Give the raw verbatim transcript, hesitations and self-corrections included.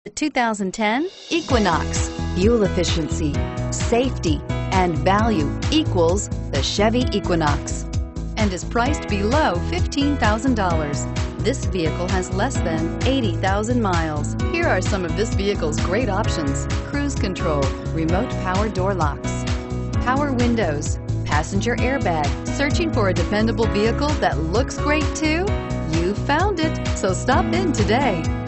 The two thousand ten Equinox. Fuel efficiency, safety, and value equals the Chevy Equinox and is priced below fifteen thousand dollars. This vehicle has less than eighty thousand miles. Here are some of this vehicle's great options: cruise control, remote power door locks, power windows, passenger airbag. Searching for a dependable vehicle that looks great too? You found it, so stop in today.